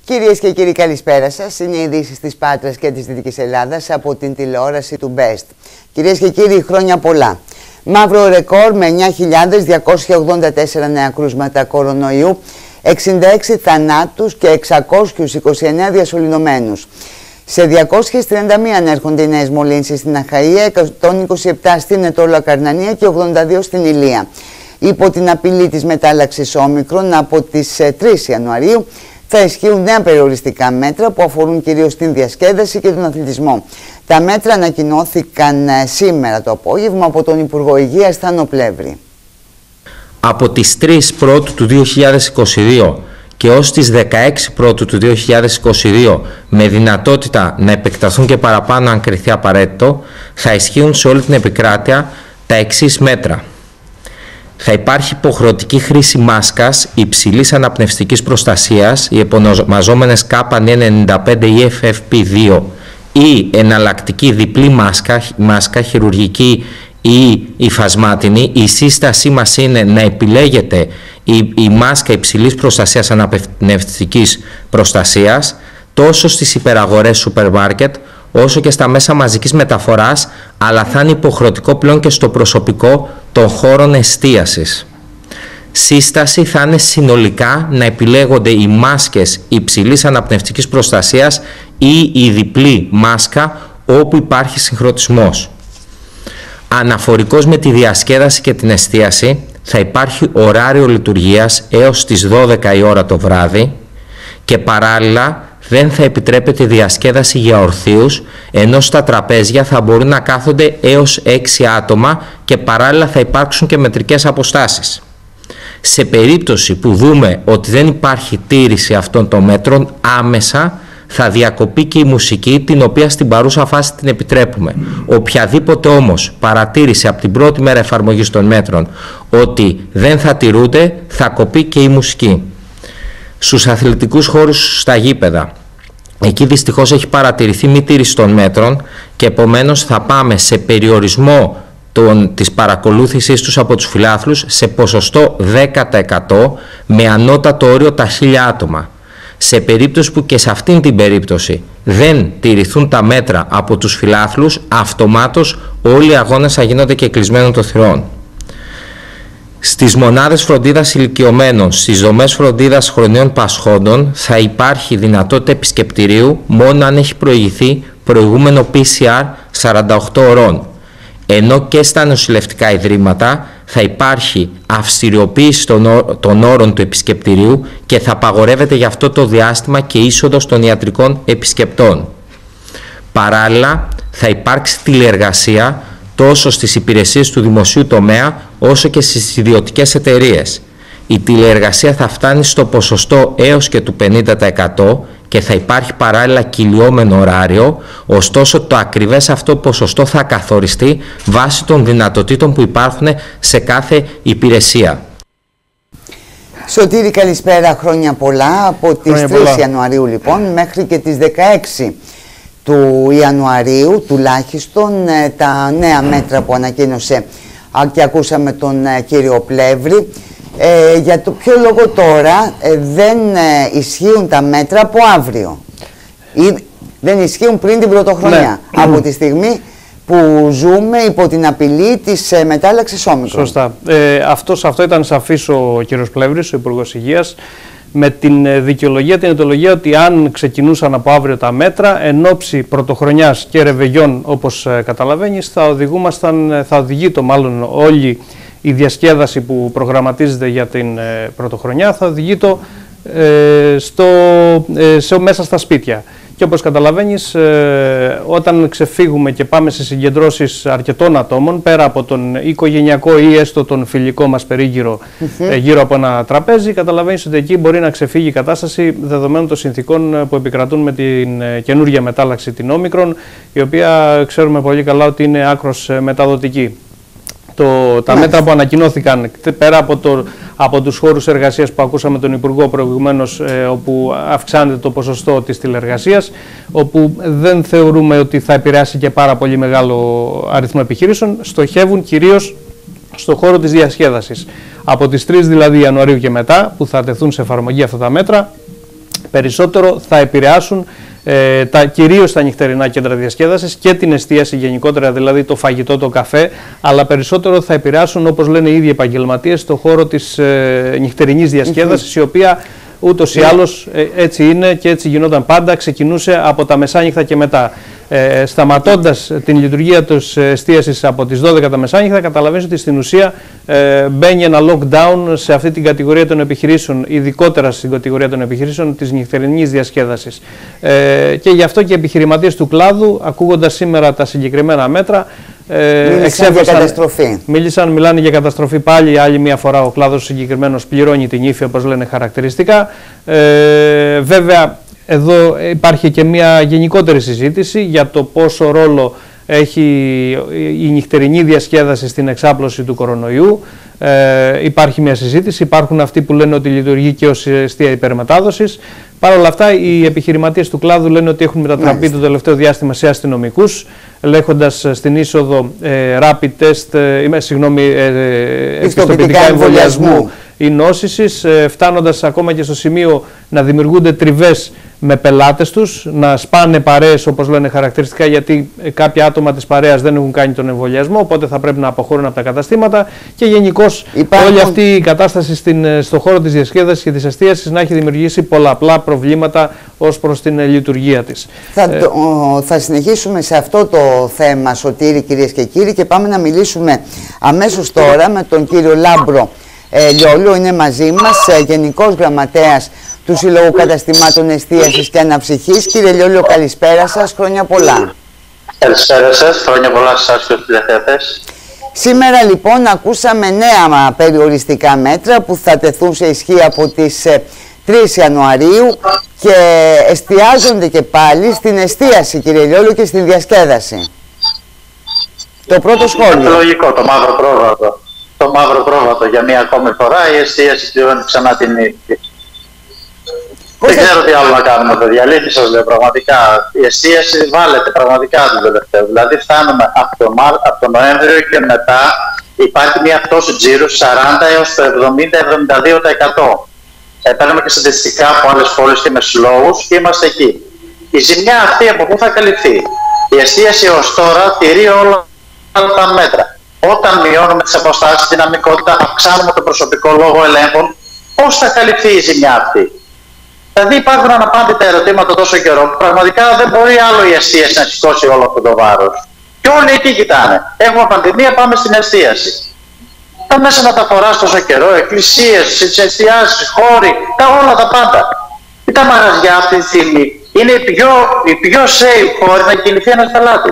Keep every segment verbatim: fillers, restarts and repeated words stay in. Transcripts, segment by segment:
Κυρίες και κύριοι, καλησπέρα σας. Είναι οι ειδήσεις της Πάτρας και της Δυτικής Ελλάδας από την τηλεόραση του Best. Κυρίες και κύριοι, χρόνια πολλά. Μαύρο ρεκόρ με εννιά χιλιάδες διακόσια ογδόντα τέσσερα νέα κρούσματα κορονοϊού, εξήντα έξι θανάτους και εξακόσιους είκοσι εννέα διασωληνωμένους. Σε διακόσιες τριάντα μία ανέρχονται οι νέες μολύνσεις στην Αχαΐα, εκατόν είκοσι επτά στην Ετώλου Καρνανία και ογδόντα δύο στην Ηλία. Υπό την απειλή της μετάλλαξης όμικρον, από τις τρεις Ιανουαρίου θα ισχύουν νέα περιοριστικά μέτρα που αφορούν κυρίως την διασκέδαση και τον αθλητισμό. Τα μέτρα ανακοινώθηκαν σήμερα το απόγευμα από τον Υπουργό Υγείας Θάνο Πλεύρη. Από τις τρεις Πρώτου του δύο χιλιάδες είκοσι δύο και ως τις δεκαέξι Πρώτου του δύο χιλιάδες είκοσι δύο, με δυνατότητα να επεκταθούν και παραπάνω αν κριθεί απαραίτητο, θα ισχύουν σε όλη την επικράτεια τα εξής μέτρα. Θα υπάρχει υποχρεωτική χρήση μάσκας υψηλής αναπνευστικής προστασίας, οι επωνομαζόμενες κάπα ενενήντα πέντε ή εφ εφ πι δύο, ή εναλλακτική διπλή μάσκα, μάσκα χειρουργική ή υφασμάτινη. Η σύστασή μας είναι να επιλέγετε η, η μάσκα υψηλής προστασίας αναπνευστικής προστασίας τόσο στις υπεραγορές σούπερ μάρκετ όσο και στα μέσα μαζικής μεταφοράς, αλλά θα είναι υποχρεωτικό πλέον και στο προσωπικό των χώρων εστίασης. Σύσταση θα είναι συνολικά να επιλέγονται οι μάσκες υψηλής αναπνευστικής προστασίας ή η διπλή μάσκα όπου υπάρχει συγχρονισμός. Αναφορικώς με τη διασκέδαση και την εστίαση θα υπάρχει ωράριο λειτουργίας έως τις δώδεκα η ώρα το βράδυ και παράλληλα δεν θα επιτρέπεται διασκέδαση για ορθίους, ενώ στα τραπέζια θα μπορούν να κάθονται έως έξι άτομα και παράλληλα θα υπάρξουν και μετρικές αποστάσεις. Σε περίπτωση που δούμε ότι δεν υπάρχει τήρηση αυτών των μέτρων, άμεσα θα διακοπεί και η μουσική, την οποία στην παρούσα φάση την επιτρέπουμε. Οποιαδήποτε όμως παρατήρηση από την πρώτη μέρα εφαρμογής των μέτρων ότι δεν θα τηρούνται, θα κοπεί και η μουσική. Στους αθλητικούς χώρους, στα γήπεδα, εκεί δυστυχώς έχει παρατηρηθεί μη τήρηση των μέτρων και επομένως θα πάμε σε περιορισμό των, της παρακολούθησης τους από τους φιλάθλους σε ποσοστό δέκα τοις εκατό με ανώτατο όριο τα χίλια άτομα. Σε περίπτωση που και σε αυτήν την περίπτωση δεν τηρηθούν τα μέτρα από τους φιλάθλους, αυτομάτως όλοι οι αγώνες θα γίνονται και κλεισμένων των θυρών. Στις μονάδες φροντίδας ηλικιωμένων, στις δομές φροντίδας χρονιών πασχόντων θα υπάρχει δυνατότητα επισκεπτηρίου μόνο αν έχει προηγηθεί προηγούμενο πι σι αρ σαράντα οκτώ ωρών. Ενώ και στα νοσηλευτικά ιδρύματα θα υπάρχει αυστηριοποίηση των, των όρων του επισκεπτηρίου και θα απαγορεύεται για αυτό το διάστημα και είσοδος των ιατρικών επισκεπτών. Παράλληλα θα υπάρξει τηλεεργασία τόσο στις υπηρεσίες του δημοσίου τομέα όσο και στις ιδιωτικές εταιρείες. Η τηλεεργασία θα φτάνει στο ποσοστό έως και του πενήντα τοις εκατό και θα υπάρχει παράλληλα κυλιόμενο ωράριο, ωστόσο το ακριβές αυτό ποσοστό θα καθοριστεί βάσει των δυνατοτήτων που υπάρχουν σε κάθε υπηρεσία. Σωτήρη, καλησπέρα, χρόνια πολλά. Από τις τρεις πολλά. Ιανουαρίου λοιπόν μέχρι και τις δεκαέξι του Ιανουαρίου τουλάχιστον τα νέα μέτρα που ανακοίνωσε και ακούσαμε τον κύριο Πλεύρη. Ε, για το ποιο λόγο τώρα ε, δεν ε, ισχύουν τα μέτρα από αύριο ή δεν ισχύουν πριν την πρωτοχρονιά, ναι, από τη στιγμή που ζούμε υπό την απειλή της ε, μετάλλαξης όμικρον. Σωστά. Ε, αυτός, αυτό ήταν σαφής ο κύριος Πλεύρης, ο Υπουργός Υγείας, με την δικαιολογία, την αιτιολογία ότι αν ξεκινούσαν από αύριο τα μέτρα εν ώψη πρωτοχρονιάς και ρεβεγιών, όπως ε, καταλαβαίνεις, θα οδηγούμασταν, θα οδηγεί το μάλλον όλη η διασκέδαση που προγραμματίζεται για την ε, πρωτοχρονιά θα οδηγεί το ε, στο, ε, σε, μέσα στα σπίτια. Και όπως καταλαβαίνεις, ε, όταν ξεφύγουμε και πάμε σε συγκεντρώσεις αρκετών ατόμων, πέρα από τον οικογενειακό ή έστω τον φιλικό μας περίγυρο mm-hmm. ε, γύρω από ένα τραπέζι, καταλαβαίνεις ότι εκεί μπορεί να ξεφύγει η κατάσταση δεδομένων των συνθήκων που επικρατούν με την ε, καινούργια μετάλλαξη, την όμικρον, η οποία ξέρουμε πολύ καλά ότι είναι άκρως ε, μεταδοτική. Το, τα μέτρα που ανακοινώθηκαν πέρα από, το, από τους χώρους εργασίας που ακούσαμε τον Υπουργό προηγουμένως, ε, όπου αυξάνεται το ποσοστό της τηλεργασίας, όπου δεν θεωρούμε ότι θα επηρεάσει και πάρα πολύ μεγάλο αριθμό επιχειρήσεων, στοχεύουν κυρίως στο χώρο της διασκέδασης. Από τις τρεις δηλαδή Ιανουαρίου και μετά, που θα τεθούν σε εφαρμογή αυτά τα μέτρα, περισσότερο θα επηρεάσουν ε, τα, κυρίως τα νυχτερινά κέντρα διασκέδασης και την εστίαση γενικότερα, δηλαδή το φαγητό, το καφέ, αλλά περισσότερο θα επηρεάσουν, όπως λένε οι ίδιοι επαγγελματίες, στο χώρο της ε, νυχτερινής διασκέδασης, mm-hmm. η οποία ούτως ή άλλως ε, έτσι είναι και έτσι γινόταν πάντα, ξεκινούσε από τα μεσάνυχτα και μετά. Ε, σταματώντας την λειτουργία της εστίασης από τις δώδεκα τα μεσάνυχτα, καταλαβαίνεις ότι στην ουσία ε, μπαίνει ένα lockdown σε αυτή την κατηγορία των επιχειρήσεων, ειδικότερα στην κατηγορία των επιχειρήσεων της νυχτερινής διασκέδασης. Ε, και γι' αυτό και οι επιχειρηματίες του κλάδου, ακούγοντας σήμερα τα συγκεκριμένα μέτρα, ε, μίλησαν για καταστροφή. Μίλησαν, μιλάνε για καταστροφή πάλι. Άλλη μια φορά ο κλάδος συγκεκριμένος πληρώνει την ύφη, όπως λένε χαρακτηριστικά. Ε, βέβαια, εδώ υπάρχει και μια γενικότερη συζήτηση για το πόσο ρόλο έχει η νυχτερινή διασκέδαση στην εξάπλωση του κορονοϊού. Ε, υπάρχει μια συζήτηση, υπάρχουν αυτοί που λένε ότι λειτουργεί και ως εστία υπερμετάδοσης. Παρ' όλα αυτά, οι επιχειρηματίες του κλάδου λένε ότι έχουν μετατραπεί Μάλιστα. το τελευταίο διάστημα σε αστυνομικούς, ελέγχοντας στην είσοδο ε, rapid test, ε, συγγνώμη, ε, επιστοποιητικά εμβολιασμού ή νόσησης, ε, φτάνοντας ακόμα και στο σημείο να δημιουργούνται τριβές με πελάτες τους, να σπάνε παρέες, όπως λένε χαρακτηριστικά, γιατί κάποια άτομα της παρέας δεν έχουν κάνει τον εμβολιασμό, οπότε θα πρέπει να αποχωρούν από τα καταστήματα, και γενικώς Υπάρχουν... όλη αυτή η κατάσταση στην, στον χώρο της διασκέδασης και της εστίασης να έχει δημιουργήσει πολλαπλά προβλήματα ως προς την λειτουργία της. Θα, ε... το, θα συνεχίσουμε σε αυτό το θέμα, Σωτήρη, κυρίες και κύριοι, και πάμε να μιλήσουμε αμέσως τώρα με τον κύριο Λάμπρο ε, Λιόλιο. Είναι μαζί μας, ε, Γενικός Γραμματέας του Συλλόγου Καταστημάτων Εστίασης και Αναψυχής. Κύριε Λιόλιο, καλησπέρα σας, χρόνια πολλά. Καλησπέρα σας, χρόνια πολλά σας και στους τηλεθεατές. Σήμερα λοιπόν ακούσαμε νέα περιοριστικά μέτρα που θα τεθούν σε ισχύ από τις τρεις Ιανουαρίου και εστιάζονται και πάλι στην εστίαση, κύριε Λιόλιο, και στην διασκέδαση. Το πρώτο σχόλιο. Είναι λογικό, το μαύρο πρόβατο. Το μαύρο πρόβατο για μία ακόμη φορά, η εστίαση πληρώνει ξανά την ύφη. Δεν ξέρω τι άλλο να κάνουμε, παιδιά. Αλήθεια σας λέω, πραγματικά. Η εστίαση βάλετε πραγματικά το τελευταίο. Δηλαδή, φτάνουμε από τον το Νοέμβριο και μετά, υπάρχει μια πτώση τζίρου σαράντα έως το εβδομήντα με εβδομήντα δύο τοις εκατό. Ε, παίρνουμε και στατιστικά από άλλες πόλεις και με συλλόγους και είμαστε εκεί. Η ζημιά αυτή από πού θα καλυφθεί? Η εστίαση ως τώρα τηρεί όλα τα μέτρα. Όταν μειώνουμε τις αποστάσεις, τη δυναμικότητα, αυξάνουμε το προσωπικό λόγο ελέγχων, πώς θα καλυφθεί η ζημιά αυτή? Δηλαδή υπάρχουν αναπάντητα ερωτήματα τόσο καιρό που πραγματικά δεν μπορεί άλλο η εστίαση να σηκώσει όλο αυτό το βάρος. Και όλοι εκεί κοιτάνε. Έχουμε πανδημία, πάμε στην εστίαση. Τα μέσα μεταφοράς τόσο καιρό, εκκλησίες, εστιάσεις, χώροι, τα όλα τα πάντα. Και τα μαγαζιά αυτή τη στιγμή είναι η πιο, η πιο safe χώρη να κινηθεί ένας πελάτης.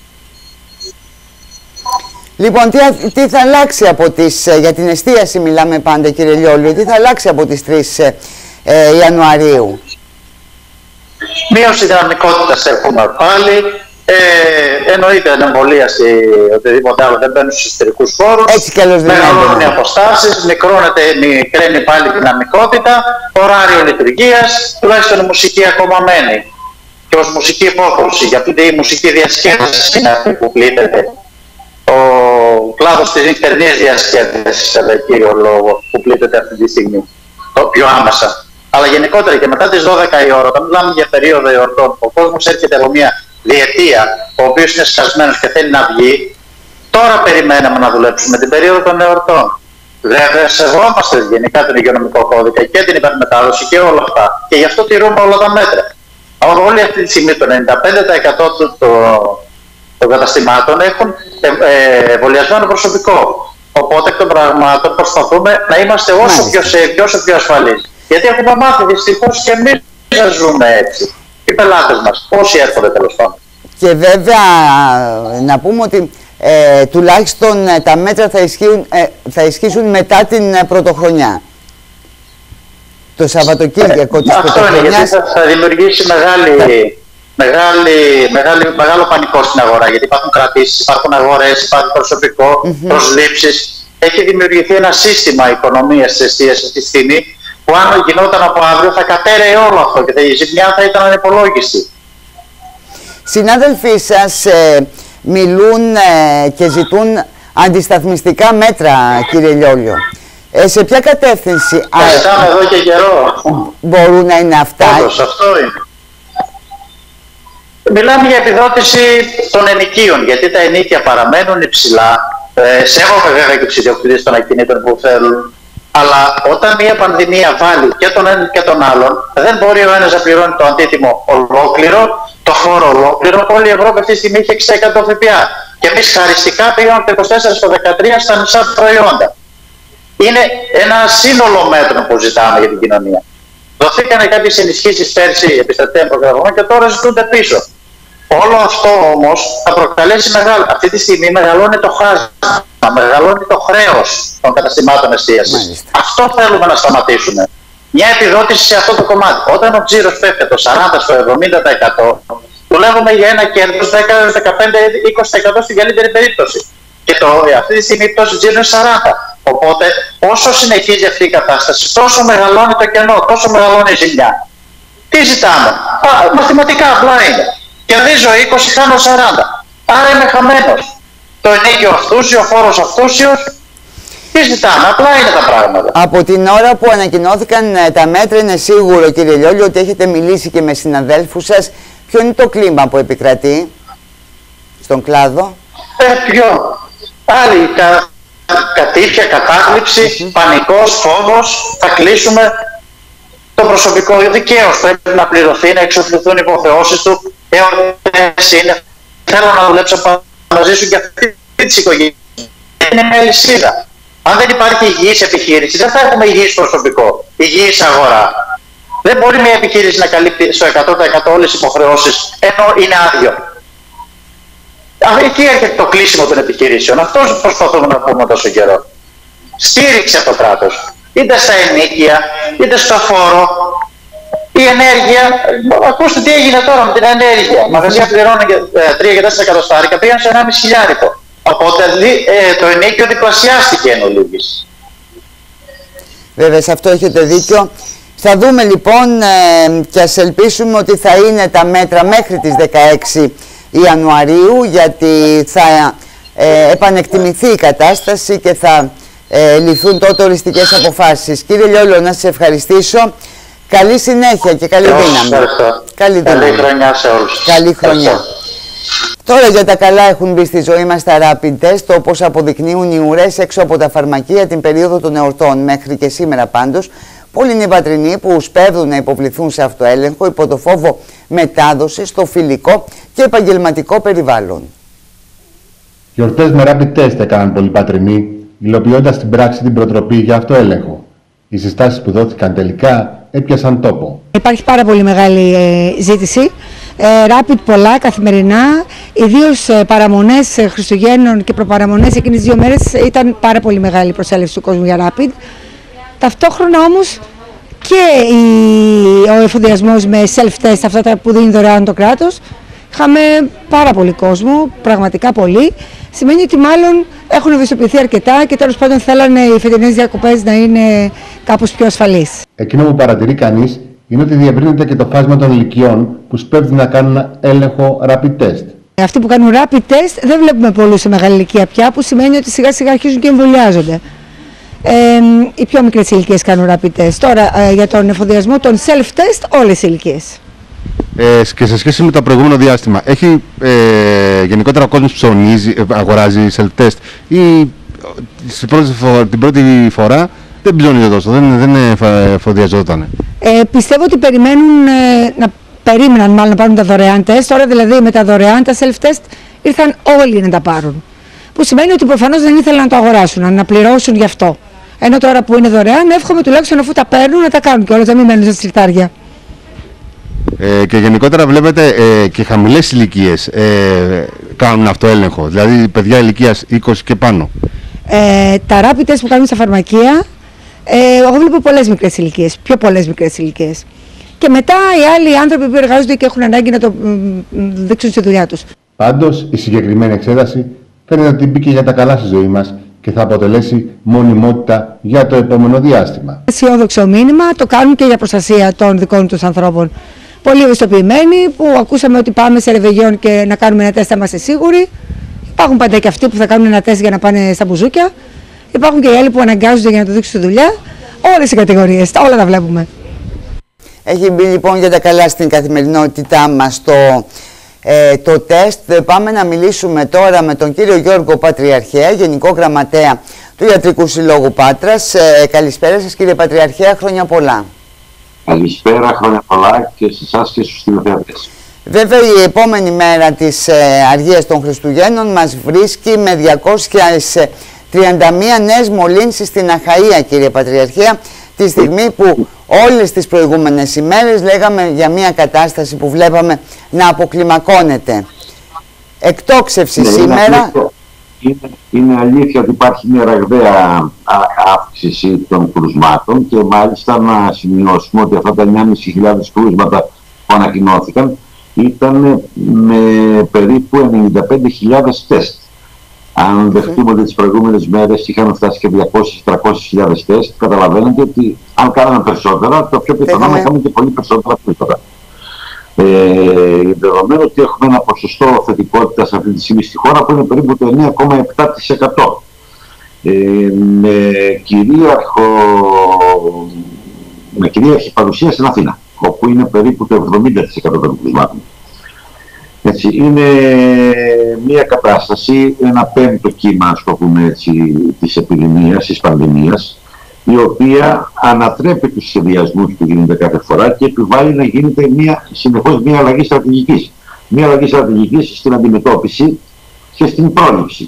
Λοιπόν, τι, τι θα αλλάξει από τις, για την εστίαση μιλάμε πάντα, κύριε Λιόλιο, τι θα αλλάξει από τις τρεις Ε, Ιανουαρίου? Μείωση δυναμικότητας έχουμε πάλι. Ε, εννοείται εμβολίαση, οτιδήποτε άλλο, δεν μπαίνουν στους εσωτερικούς χώρους. Έτσι κι αλλιώς δεν μεγαλώνουν οι αποστάσεις, μικρώνεται, μικραίνει πάλι η δυναμικότητα, ωράριο λειτουργίας, τουλάχιστον η μουσική ακόμα μένει. Και ως μουσική υπόκρουση, γιατί η μουσική διασκέδαση είναι αυτή που πλήττεται. Ο κλάδος της νυχτερινής διασκέδασης, κατά κύριο λόγο, που πλήττεται αυτή τη στιγμή, το πιο άμεσα. Αλλά γενικότερα και μετά τις δώδεκα η ώρα, όταν μιλάμε για περίοδο εορτών, ο κόσμος έρχεται από μια διετία, ο οποίος είναι σκασμένος και θέλει να βγει, τώρα περιμέναμε να δουλέψουμε την περίοδο των εορτών. Βέβαια, σεβόμαστε γενικά τον υγειονομικό κώδικα και την υπερμετάδοση και όλα αυτά. Και γι' αυτό τηρούμε όλα τα μέτρα. Όλη αυτή τη στιγμή το ενενήντα πέντε τοις εκατό των καταστημάτων έχουν εμβολιασμένο προσωπικό. Οπότε εκ των πραγμάτων προσπαθούμε να είμαστε όσο πιο safe και όσο πιο ασφαλείς. Γιατί έχουμε μάθει δυστυχώς και εμείς να ζούμε έτσι. Οι πελάτες μας, όσοι έρχονται τέλος πάντων. Και βέβαια να πούμε ότι ε, τουλάχιστον ε, τα μέτρα θα ισχύουν, ε, θα ισχύσουν μετά την ε, πρωτοχρονιά. Το Σαββατοκύριακο ε, της πρωτοχρονιάς. Αυτό είναι, γιατί θα, θα δημιουργήσει μεγάλη, μεγάλη, μεγάλη, μεγάλο πανικό στην αγορά. Γιατί υπάρχουν κρατήσεις, υπάρχουν αγορές, υπάρχει προσωπικό, mm-hmm. προσλήψεις. Έχει δημιουργηθεί ένα σύστημα οικονομίας της εστίασης αυτή τη στιγμή, που αν γινόταν από αύριο θα κατέρεε όλο αυτό και η ζημιά θα ήταν ανυπολόγιστη. Συνάδελφοί σας ε, μιλούν ε, και ζητούν αντισταθμιστικά μέτρα, κύριε Λιόλιο. Ε, σε ποια κατεύθυνση Τα ζητάμε εδώ και καιρό. μπορούν να είναι αυτά? Όντως, αυτό είναι. Μιλάμε για επιδότηση των ενοικίων, γιατί τα ενοίκια παραμένουν υψηλά. Ε, σέβομαι βέβαια και τους ιδιοκτήτες των ακινήτων που θέλουν. Αλλά όταν μια πανδημία βάλει και τον έναν και τον άλλον, δεν μπορεί ο ένας να πληρώνει το αντίτιμο ολόκληρο, το φόρο ολόκληρο. Όλη η Ευρώπη αυτή τη στιγμή έχει έξι τοις εκατό ΦΠΑ. Και εμείς χαριστικά πήγαμε από το είκοσι τέσσερα στο δεκατρία στα μισά προϊόντα. Είναι ένα σύνολο μέτρων που ζητάμε για την κοινωνία. Δοθήκανε κάποιες ενισχύσεις πέρσι επιστατικών προγραμμών και τώρα ζητούνται πίσω. Όλο αυτό όμως θα προκαλέσει μεγάλο. Αυτή τη στιγμή μεγαλώνει το χάσμα, μεγαλώνει το χρέος των καταστημάτων εστίασης. Αυτό θέλουμε να σταματήσουμε. Μια επιδότηση σε αυτό το κομμάτι. Όταν ο τζίρος πέφτει το σαράντα στο εβδομήντα τοις εκατό, δουλεύουμε για ένα κέρδος δέκα, δεκαπέντε, είκοσι τοις εκατό στην καλύτερη περίπτωση. Και το, αυτή τη στιγμή η πτώση τζίρου είναι σαράντα τοις εκατό. Οπότε όσο συνεχίζει αυτή η κατάσταση, τόσο μεγαλώνει το κενό, τόσο μεγαλώνει η ζημιά. Τι ζητάμε? Α, μαθηματικά απλά είναι. Κερδίζω είκοσι, χάνω σαράντα. Άρα είμαι χαμένος. Το ενοίκιο αυτούσιο, ο φόρος αυτούσιος. Τι ζητάμε? Απλά είναι τα πράγματα. Από την ώρα που ανακοινώθηκαν τα μέτρα, είναι σίγουρο, κύριε Λιόλιο, ότι έχετε μιλήσει και με συναδέλφους σας. Ποιο είναι το κλίμα που επικρατεί στον κλάδο? Ε, ποιο? Άλλη κα, κατήφια, κατάθλιψη, mm-hmm. πανικός, φόβος. Θα κλείσουμε. Το προσωπικό δικαίως πρέπει να πληρωθεί, να εξοφληθούν οι υποχρεώσεις του. Εορτές είναι. Θέλω να δουλέψω μαζί σου και αυτή τη οικογένεια. Είναι μια λυσίδα. Αν δεν υπάρχει υγιής επιχείρηση, δεν θα έχουμε υγιής προσωπικό, υγιής αγορά. Δεν μπορεί μια επιχείρηση να καλύπτει στο εκατό τοις εκατό όλες τις υποχρεώσεις, ενώ είναι άδειο. Εκεί έρχεται το κλείσιμο των επιχειρήσεων. Αυτό προσπαθούμε να πούμε τόσο καιρό. Στήριξε από το κράτος. Είτε στα ενοίκια, είτε στο φόρο. Η ενέργεια, ακούστε τι έγινε τώρα με την ενέργεια. Μαγαζιά πληρώνουν τρία και τέσσερα εκατοστάρικα, πήγαν σε ενάμιση χιλιάρικο. Οπότε ε, το ενίκιο διπλασιάστηκε εν ολίγης. Βέβαια, σε αυτό έχετε δίκιο. Θα δούμε λοιπόν ε, και ας ελπίσουμε ότι θα είναι τα μέτρα μέχρι τις δεκαέξι Ιανουαρίου, γιατί θα ε, επανεκτιμηθεί η κατάσταση και θα ε, ληφθούν τότε οριστικές αποφάσεις. Κύριε Λιόλιο, να σας ευχαριστήσω. Καλή συνέχεια και καλή δύναμη. Καλή δύναμη. Καλή χρονιά σε όλους. Καλή χρονιά. Τώρα για τα καλά έχουν μπει στη ζωή μας τα rapid test, όπως αποδεικνύουν οι ουρές έξω από τα φαρμακεία την περίοδο των εορτών. Μέχρι και σήμερα πάντως, πολλοί είναι οι πατρινοί που σπέβδουν να υποβληθούν σε αυτοέλεγχο υπό το φόβο μετάδοση στο φιλικό και επαγγελματικό περιβάλλον. Γιορτές με rapid test έκαναν πολλοί πατρινοί, υλοποιώντας στην πράξη την προτροπή για αυτοέλεγχο. Οι συστάσεις που δόθηκαν τελικά έπιασαν τόπο. Υπάρχει πάρα πολύ μεγάλη ε, ζήτηση. Ε, rapid πολλά καθημερινά, ιδίως ε, παραμονές ε, Χριστουγέννων και προπαραμονές εκείνες τις δύο μέρες ήταν πάρα πολύ μεγάλη η προσέλευση του κόσμου για rapid. Ταυτόχρονα όμως και η, ο εφοδιασμός με self-test, αυτά τα που δίνει δωρεάν το κράτος, είχαμε πάρα πολύ κόσμο, πραγματικά πολύ. Σημαίνει ότι μάλλον έχουν ευαισθητοποιηθεί αρκετά και τέλος πάντων θέλανε οι φετινές διακοπές να είναι κάπως πιο ασφαλείς. Εκείνο που παρατηρεί κανείς είναι ότι διευρύνεται και το φάσμα των ηλικιών που σπέβδουν να κάνουν έλεγχο rapid test. Αυτοί που κάνουν rapid test δεν βλέπουμε πολλούς σε μεγάλη ηλικία πια, που σημαίνει ότι σιγά σιγά αρχίζουν και εμβολιάζονται. Ε, οι πιο μικρές ηλικίες κάνουν rapid test. Τώρα ε, για τον εφοδιασμό των self-test όλες οι ηλικίες. Ε, και σε σχέση με το προηγούμενο διάστημα, έχει ε, γενικότερα ο κόσμος ψωνίζει, αγοράζει self-test ή την πρώτη φορά δεν ψώνιζε τόσο, δεν, δεν εφοδιαζόταν? Ε, πιστεύω ότι περιμένουν, ε, να περίμεναν μάλλον να πάρουν τα δωρεάν τεστ. Τώρα δηλαδή με τα δωρεάν, τα self-test ήρθαν όλοι να τα πάρουν. Που σημαίνει ότι προφανώς δεν ήθελαν να το αγοράσουν, να πληρώσουν γι' αυτό. Ενώ τώρα που είναι δωρεάν, εύχομαι τουλάχιστον αφού τα παίρνουν να τα κάνουν κιόλας, να μην μένουν στα συρτάρια. Ε, και γενικότερα βλέπετε ε, και χαμηλές ηλικίες ε, κάνουν αυτοέλεγχο, δηλαδή παιδιά ηλικίας είκοσι και πάνω. Ε, τα rapid test που κάνουν στα φαρμακεία, ε, εγώ βλέπω πολλές μικρές ηλικίες, πιο πολλές μικρές ηλικίες. Και μετά οι άλλοι άνθρωποι που εργάζονται και έχουν ανάγκη να το δείξουν στη δουλειά τους. Πάντως η συγκεκριμένη εξέταση φαίνεται ότι μπήκε για τα καλά στη ζωή μας και θα αποτελέσει μονιμότητα για το επόμενο διάστημα. Αισιόδοξο μήνυμα, το κάνουν και για προστασία των δικών τους ανθρώπων. Πολύ ευαισθητοποιημένοι που ακούσαμε ότι πάμε σε ρεβεγιόν και να κάνουμε ένα τεστ, να είμαστε σίγουροι. Υπάρχουν πάντα και αυτοί που θα κάνουν ένα τεστ για να πάνε στα μπουζούκια. υπάρχουν και οι άλλοι που αναγκάζονται για να το δείξουν στη δουλειά. Όλες οι κατηγορίες, όλα τα βλέπουμε. Έχει μπει λοιπόν για τα καλά στην καθημερινότητά μας το, ε, το τεστ. Πάμε να μιλήσουμε τώρα με τον κύριο Γιώργο Πατριαρχέα, Γενικό Γραμματέα του Ιατρικού Συλλόγου Πάτρας. Ε, καλησπέρα σας κύριε Πατριαρχέα, χρόνια πολλά. Καλησπέρα, χρόνια πολλά και σε εσάς και στους τηλεθεατές. Βέβαια η επόμενη μέρα της ε, αργίας των Χριστουγέννων μας βρίσκει με διακόσιες τριάντα μία νέες μολύνσεις στην Αχαΐα, κύριε Πατριαρχέα, τη στιγμή που όλες τις προηγούμενες ημέρες λέγαμε για μια κατάσταση που βλέπαμε να αποκλιμακώνεται. Εκτόξευση ναι, σήμερα... Είναι αλήθεια, είναι, είναι αλήθεια ότι υπάρχει μια ραγδαία αύξηση των κρουσμάτων και μάλιστα να σημειώσουμε ότι αυτά τα εννιά χιλιάδες πεντακόσια κρούσματα που ανακοινώθηκαν ήταν με περίπου ενενήντα πέντε χιλιάδες τεστ. Αν δεχτούμε ότι τις προηγούμενες μέρες είχαμε φτάσει και διακόσιες με τριακόσιες χιλιάδες τεστ, καταλαβαίνετε ότι αν κάναμε περισσότερα, το πιο πιθανό να είχαμε και πολύ περισσότερα κρούσματα. Ε, δεδομένου ότι έχουμε ένα ποσοστό θετικότητας αυτή τη στιγμή στη χώρα που είναι περίπου το εννέα κόμμα επτά τοις εκατό. Ε, με, κυρίαρχο, με κυρίαρχη παρουσία στην Αθήνα, όπου είναι περίπου το εβδομήντα τοις εκατό των κρούσματων. Έτσι, είναι μια κατάσταση, ένα πέμπτο κύμα, ας το πούμε έτσι, της επιδημίας, της πανδημίας, η οποία ανατρέπει τους σχεδιασμούς που γίνονται κάθε φορά και επιβάλλει να γίνεται μια, συνεχώς μια αλλαγή στρατηγικής. Μια αλλαγή στρατηγικής στην αντιμετώπιση και στην πρόληψη.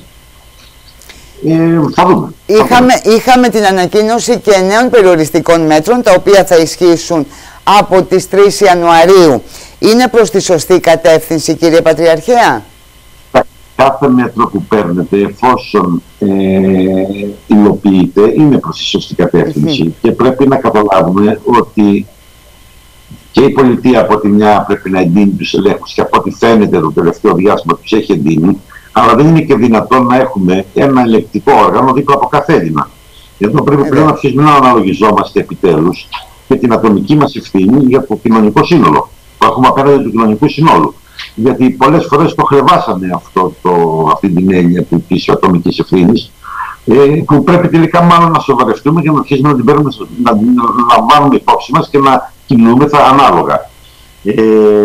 Ε, θα δούμε. Είχαμε, είχαμε την ανακοίνωση και νέων περιοριστικών μέτρων, τα οποία θα ισχύσουν από τις τρεις Ιανουαρίου. Είναι προς τη σωστή κατεύθυνση, κύριε Πατριαρχέα? Κάθε μέτρο που παίρνετε, εφόσον ε, υλοποιείται, είναι προς τη σωστή κατεύθυνση. Mm-hmm. Και πρέπει να καταλάβουμε ότι και η πολιτεία από τη μια πρέπει να εντείνει τους ελέγχους και από ό,τι φαίνεται το τελευταίο διάστημα τους έχει εντείνει, αλλά δεν είναι και δυνατόν να έχουμε ένα ελεκτικό όργανο δίπλα από κάθε Έλληνα. Γιατί πρέπει mm-hmm. πλέον να αρχίσουμε να αναλογιζόμαστε επιτέλους και την ατομική μας ευθύνη για το κοινωνικό σύνολο που έχουμε απέναντι του κοινωνικού συνόλου. Γιατί πολλές φορές το χρεβάσαμε αυτό, το, αυτή την έννοια της ατομικής ευθύνης, ε, που πρέπει τελικά μάλλον να σοβαρευτούμε και να αρχίσουμε να την παίρνουμε, να, να, να βάλουμε υπόψη μας και να κινούμεθα ανάλογα. Ε,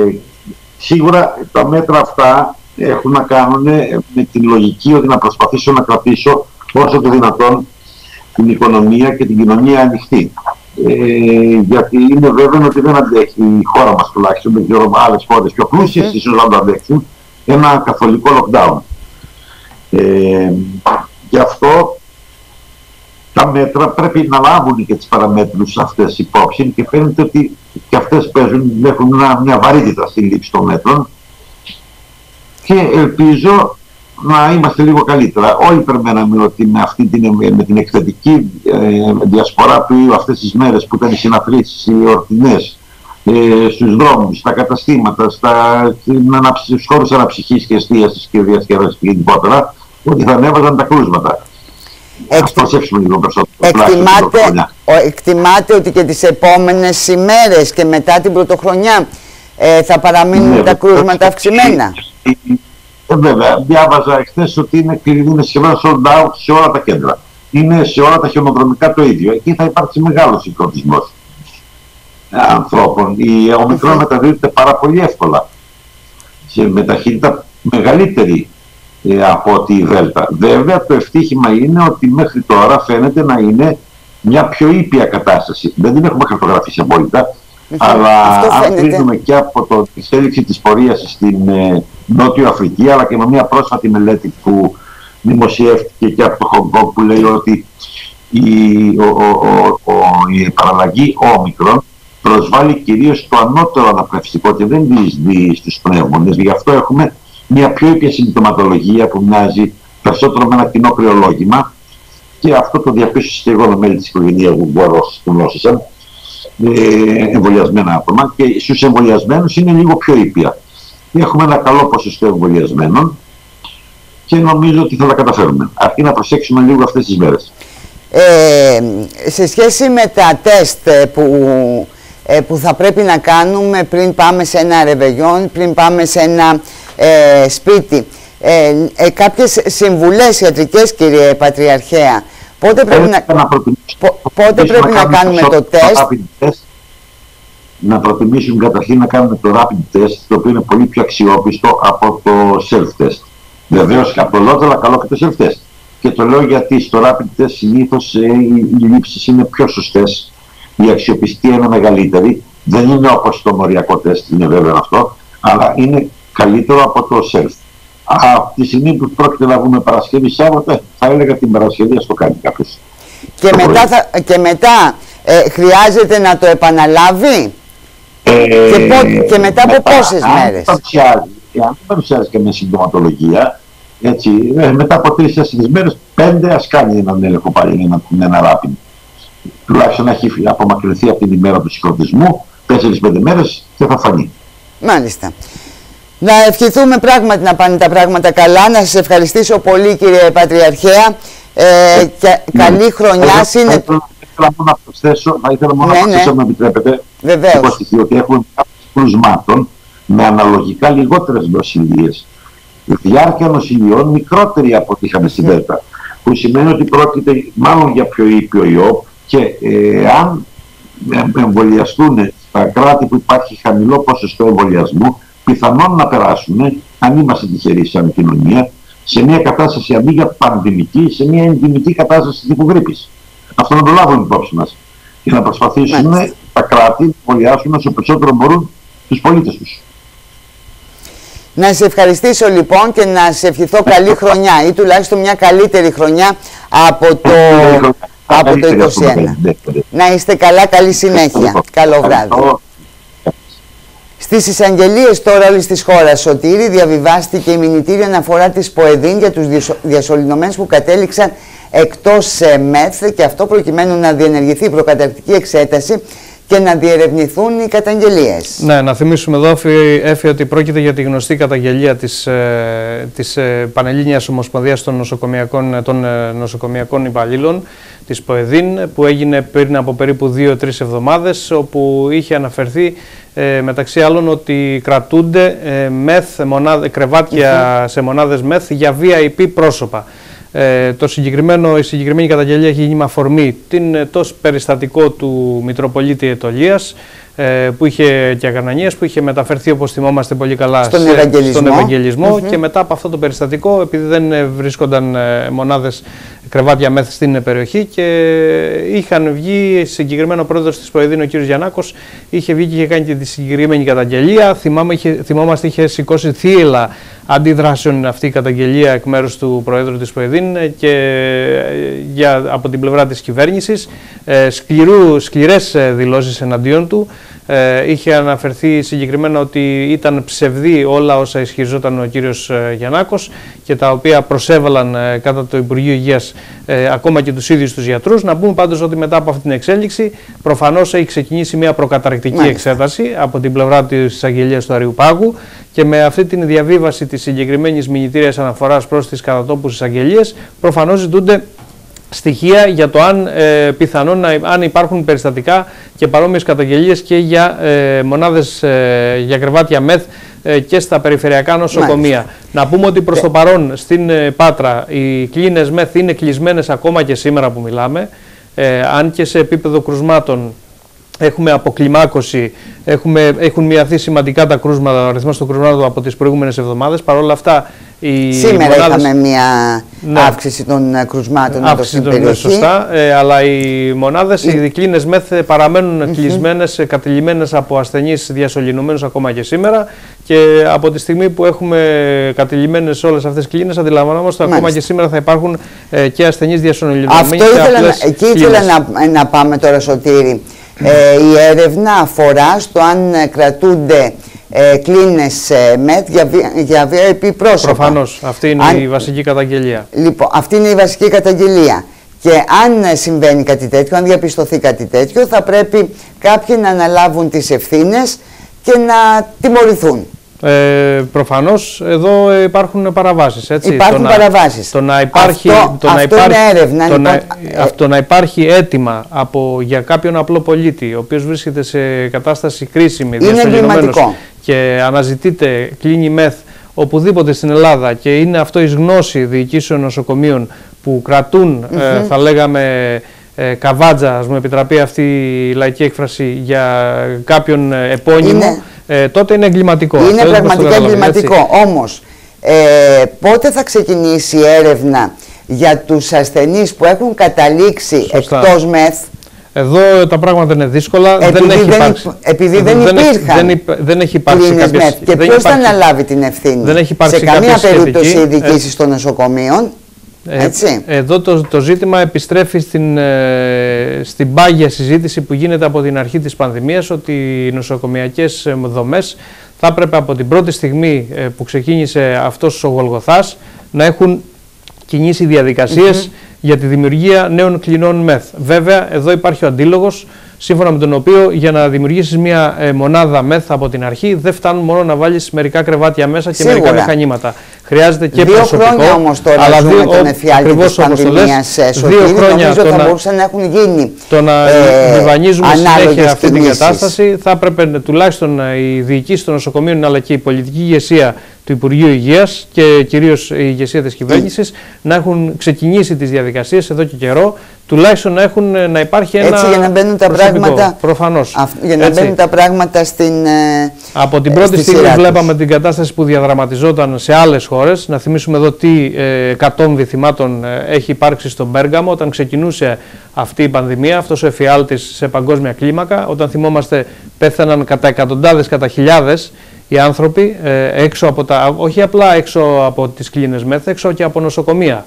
σίγουρα τα μέτρα αυτά έχουν να κάνουν με την λογική ότι να προσπαθήσω να κρατήσω όσο το δυνατόν την οικονομία και την κοινωνία ανοιχτή. Ε, γιατί είναι βέβαιο ότι δεν αντέχει η χώρα μας, τουλάχιστον δεν ξέρω άλλες χώρες πιο πλούσιες, ίσως να το αντέξουν, ένα καθολικό lockdown. Ε, γι' αυτό τα μέτρα πρέπει να λάβουν και τις παραμέτρους αυτές υπόψη και φαίνεται ότι και αυτές παίζουν, έχουν μια, μια βαρύτητα στη λήψη των μέτρων και ελπίζω να είμαστε λίγο καλύτερα. Όλοι περιμέναμε ότι με, αυτή την, με την εκθετική ε, διασπορά του ιού αυτές τις μέρες που ήταν οι συναθρήσεις, οι εορτινές, ε, στους δρόμους, στα καταστήματα, στα, στους χώρους αναψυχής και εστίασης και διασκέδασης και γενικότερα, ότι θα ανέβαζαν τα κρούσματα. Εκ... Ας προσέξουμε λίγο περισσότερο. Εκτιμάτε, ο, εκτιμάτε ότι και τις επόμενες ημέρες και μετά την πρωτοχρονιά ε, θα παραμείνουν ναι, τα κρούσματα αυξημένα? Ε, βέβαια, διάβαζα εχθές ότι είναι, είναι σχεδόν sold out σε όλα τα κέντρα. Είναι σε όλα τα χιονοδρομικά το ίδιο. Εκεί θα υπάρξει μεγάλος συγχρονισμός ανθρώπων. Η ομικρόν μεταδίδεται πάρα πολύ εύκολα, σε με ταχύτητα μεγαλύτερη ε, από ότι η Δέλτα. Βέβαια, το ευτύχημα είναι ότι μέχρι τώρα φαίνεται να είναι μια πιο ήπια κατάσταση. Δεν την έχουμε χαρτογραφήσει απόλυτα, αλλά αν κρίνουμε και από το εξέλιξη της πορείας στην ε, Νότιο Αφρική, αλλά και με μια πρόσφατη μελέτη που δημοσιεύτηκε και από το Χονγκ Κονγκ που λέει ότι η, ο, ο, ο, η παραλλαγή όμικρον προσβάλλει κυρίως το ανώτερο αναπνευστικό και δεν διεισδύει στους πνεύμονες. Γι' αυτό έχουμε μια πιο ήπια συμπτωματολογία που μοιάζει περισσότερο με ένα κοινό κρυολόγημα και αυτό το διαπίστωσα και εγώ με μέλη της οικογένειας που γνώρισαν, εμβολιασμένα άτομα, και στους εμβολιασμένους είναι λίγο πιο ήπια. Έχουμε ένα καλό ποσοστό εμβολιασμένων και νομίζω ότι θα τα καταφέρουμε. Αρκεί να προσέξουμε λίγο αυτές τις μέρες. Ε, σε σχέση με τα τεστ που, ε, που θα πρέπει να κάνουμε πριν πάμε σε ένα ρεβεγιόν, πριν πάμε σε ένα ε, σπίτι, ε, ε, κάποιες συμβουλές ιατρικές, κύριε Πατριαρχέα, Πότε πρέπει να, να, πο, πότε πρέπει να, να κάνουμε το, το τεστ. test. Να προτιμήσουν καταρχήν να κάνουμε το rapid test, το οποίο είναι πολύ πιο αξιόπιστο από το self-test. Βεβαίως απλό, αλλά καλό και το self-test. Και το λέω γιατί στο rapid test συνήθως ε, οι λήψεις είναι πιο σωστές, η αξιοπιστία είναι μεγαλύτερη. Δεν είναι όπως το μοριακό τεστ, είναι βέβαιο αυτό, αλλά είναι καλύτερο από το self. Από τη στιγμή που πρόκειται να βγούμε Παρασκευή Σάββατο, θα έλεγα την Παρασκευή ας το κάνει κάποιος. Και, μετά, θα, και μετά ε, χρειάζεται να το επαναλάβει ε, και, πό, και μετά από μετά, πόσες αν μέρες. Παρουσιάζει, αν παρουσιάζει και μια συμπτωματολογία, έτσι, ε, μετά από τρεις-τέσσερις μέρες, πέντε ας κάνει έναν έλεγχο πάλι, ένα, ένα rapid. Τουλάχιστον να έχει απομακρυνθεί από την ημέρα του συγχρονισμού, τέσσερις-πέντε μέρες και θα φανεί. Μάλιστα. Να ευχηθούμε πράγματι να πάνε τα πράγματα καλά. Να σας ευχαριστήσω πολύ, κύριε Πατριαρχέα. Ε, και ναι. Καλή χρονιά. Θα ήθελα μόνο να προσθέσω, θα ήθελα μόνο ναι, να προσθέσω, ναι. αν επιτρέπετε, ότι έχουμε κρούσματων με αναλογικά λιγότερες νοσηλίες. Η διάρκεια νοσηλιών μικρότερη από ό,τι είχαμε στην Δέλτα. Που σημαίνει ότι πρόκειται μάλλον για πιο ήπιο ιό και ε, αν εμβολιαστούν στα κράτη που υπάρχει χαμηλό ποσοστό εμβολιασμού, πιθανόν να περάσουμε, αν είμαστε τυχεροί σαν κοινωνία, σε μια κατάσταση αντί για πανδημική, σε μια ενδημική κατάσταση τύπου γρίπης. Αυτό να το λάβουν υπόψη μας. Και να προσπαθήσουν Μάλιστα. τα κράτη να εμβολιάσουν όσο περισσότερο μπορούν τους πολίτες τους. Να σε ευχαριστήσω λοιπόν και να σε ευχηθώ καλή χρονιά ή τουλάχιστον μια καλύτερη χρονιά από το, από το είκοσι ένα. Να είστε καλά, καλή συνέχεια. Καλό βράδυ. Στις εισαγγελίες τώρα όλης της χώρας, Σωτήρη, διαβιβάστηκε η μηνυτήρια αναφορά της ΠΟΕΔΗΝ για τους διασωληνωμένους που κατέληξαν εκτός ΜΕΘ και αυτό προκειμένου να διενεργηθεί η προκαταρκτική εξέταση και να διερευνηθούν οι καταγγελίες. Ναι, να θυμίσουμε εδώ, Έφη, ότι πρόκειται για τη γνωστή καταγγελία της, ε, της ε, Πανελλήνιας Ομοσπονδίας των Νοσοκομιακών, των, ε, νοσοκομιακών Υπαλλήλων, της ΠΟΕΔΗΝ, που έγινε πριν από περίπου δύο τρεις εβδομάδες, όπου είχε αναφερθεί ε, μεταξύ άλλων ότι κρατούνται ε, μεθ, μονάδε, κρεβάτια mm-hmm. σε μονάδες ΜΕΘ για βι άι πι πρόσωπα. Ε, το συγκεκριμένο, η συγκεκριμένη καταγγελία έχει γίνει με αφορμή την, το περιστατικό του Μητροπολίτη Αιτωλίας, ε, που είχε και αγανανίες, που είχε μεταφερθεί, όπως θυμόμαστε πολύ καλά, στον σε, Ευαγγελισμό, στον Ευαγγελισμό mm-hmm. και μετά από αυτό το περιστατικό, επειδή δεν βρίσκονταν ε, μονάδες κρεβάτια ΜΕΘ στην περιοχή και είχαν βγει, συγκεκριμένο πρόεδρος της ΠΟΕΔΗΝ, ο κ. Γιαννάκος, είχε βγει και είχε κάνει και τη συγκεκριμένη καταγγελία. Θυμάμαι, είχε, θυμόμαστε είχε σηκώσει θύελλα αντιδράσεων αυτή η καταγγελία εκ μέρους του Προέδρου της ΠΟΕΔΗΝ και για, από την πλευρά της κυβέρνησης, ε, σκληρού, σκληρές δηλώσεις εναντίον του. Ε, είχε αναφερθεί συγκεκριμένα ότι ήταν ψευδή όλα όσα ισχυριζόταν ο κύριος Γιαννάκος και τα οποία προσέβαλαν ε, κατά το Υπουργείο Υγείας ε, ακόμα και τους ίδιους τους γιατρούς. Να πούμε πάντως ότι μετά από αυτή την εξέλιξη προφανώς έχει ξεκινήσει μια προκαταρκτική Μάλιστα. εξέταση από την πλευρά της εισαγγελίας του Αριουπάγου και με αυτή την διαβίβαση της συγκεκριμένης μηνυτήριας αναφοράς προς τις κατατόπους εισαγγελίες προφανώς ζητούνται στοιχεία για το αν ε, πιθανόν να, αν υπάρχουν περιστατικά και παρόμοιες καταγγελίες και για ε, μονάδες ε, για κρεβάτια ΜΕΘ ε, και στα περιφερειακά νοσοκομεία. Μάλιστα. Να πούμε ότι προς το παρόν στην ε, Πάτρα οι κλίνες ΜΕΘ είναι κλεισμένες ακόμα και σήμερα που μιλάμε, ε, αν και σε επίπεδο κρουσμάτων έχουμε αποκλιμάκωση, έχουμε, έχουν μειωθεί σημαντικά τα κρούσματα, ο αριθμός των κρούσματων από τις προηγούμενες εβδομάδες. Παρ' όλα αυτά, οι σήμερα μονάδες... είχαμε μια ναι. αύξηση των κρουσμάτων εδώ στην περιοχή. Σωστά, ε, αλλά οι μονάδες, οι δικλίνες ΜΕΘ παραμένουν mm-hmm. κλεισμένες, κατηλημμένες από ασθενείς διασωληνωμένους ακόμα και σήμερα και από τη στιγμή που έχουμε κατηλημμένες όλες αυτές τις κλίνες αντιλαμβανόμαστε ότι ακόμα και σήμερα θα υπάρχουν ε, και ασθενείς διασωληνωμένοι. Αυτό ήθελα, να, εκεί ήθελα να, να πάμε τώρα, Σωτήρη. Ε, η έρευνα αφορά στο αν κρατούνται ε, κλίνες ε, ΜΕΘ για, για βι άι πι πρόσωπα. Προφανώς. Αυτή είναι αν, η βασική καταγγελία. Λοιπόν, αυτή είναι η βασική καταγγελία. Και αν συμβαίνει κάτι τέτοιο, αν διαπιστωθεί κάτι τέτοιο, θα πρέπει κάποιοι να αναλάβουν τις ευθύνες και να τιμωρηθούν. Ε, προφανώς εδώ υπάρχουν παραβάσεις. Έτσι. Υπάρχουν το παραβάσεις. Το να υπάρχει, αυτό το να αυτό υπάρχει, είναι έρευνα. Το, λοιπόν, να, ε, αυτό να υπάρχει αίτημα από, για κάποιον απλό πολίτη, ο οποίος βρίσκεται σε κατάσταση κρίσιμη, διασωληνωμένος και αναζητείται κλίνη ΜΕΘ οπουδήποτε στην Ελλάδα και είναι αυτό εις γνώση διοικήσεων νοσοκομείων που κρατούν, mm-hmm. ε, θα λέγαμε, ε, καβάτζα, ας μου επιτραπεί αυτή η λαϊκή έκφραση, για κάποιον επώνυμο, είναι, ε, τότε είναι εγκληματικό. Είναι αυτό πραγματικά εγκληματικό. Όμως, ε, πότε θα ξεκινήσει η έρευνα για τους ασθενείς που έχουν καταλήξει Σωστά. εκτός μεθ? Εδώ τα πράγματα είναι δύσκολα. Επειδή δεν, έχει δεν, υπάρξει, επειδή δεν, δεν υπήρχαν δεν, δεν έχει υπάρξει κάποιες, μεθ. Και ποιος θα αναλάβει την ευθύνη? Δεν έχει σε καμία περίπτωση οι διοικήσεις ε, των νοσοκομείων. Έτσι. Ε, εδώ το, το ζήτημα επιστρέφει στην, ε, στην πάγια συζήτηση που γίνεται από την αρχή της πανδημίας, ότι οι νοσοκομειακές δομές θα έπρεπε από την πρώτη στιγμή ε, που ξεκίνησε αυτός ο Γολγοθάς να έχουν κινήσει διαδικασίες mm-hmm. για τη δημιουργία νέων κλινών μεθ. Βέβαια, εδώ υπάρχει ο αντίλογος, σύμφωνα με τον οποίο για να δημιουργήσεις μια ε, μονάδα μεθ από την αρχή δεν φτάνουν μόνο να βάλεις μερικά κρεβάτια μέσα και Σίγουρα. μερικά μηχανήματα. Χρειάζεται και δύο προσωπικό. Δύο χρόνια όμως τώρα αλλά ζούμε δύο, τον εφιάλτη της πανδημίας, δύο χρόνια νομίζω το θα να, μπορούσαν να έχουν γίνει το να ε, διβανίζουμε συνέχεια αυτή την κινήσεις. κατάσταση. Θα έπρεπε τουλάχιστον οι διοικήσεις των νοσοκομείων αλλά και η πολιτική ηγεσία του Υπουργείου Υγείας και κυρίως η ηγεσία της κυβέρνησης mm. να έχουν ξεκινήσει τις διαδικασίες εδώ και καιρό, τουλάχιστον να, έχουν, να υπάρχει ένα έτσι, για να μπαίνουν τα πράγματα, προφανώς. Α, για να έτσι. μπαίνουν τα πράγματα στην ε, Από την πρώτη στιγμή βλέπαμε την κατάσταση που διαδραματιζόταν σε άλλες χώρες. Να θυμίσουμε εδώ τι ε, εκατόμβη θυμάτων ε, έχει υπάρξει στον Πέργαμο όταν ξεκινούσε αυτή η πανδημία, αυτός ο εφιάλτης σε παγκόσμια κλίμακα. Όταν θυμόμαστε πέθαναν κατά εκατοντάδες, κατά χιλιάδες οι άνθρωποι, ε, έξω από τα, όχι απλά έξω από τις κλίνες μεθ, έξω και από νοσοκομεία.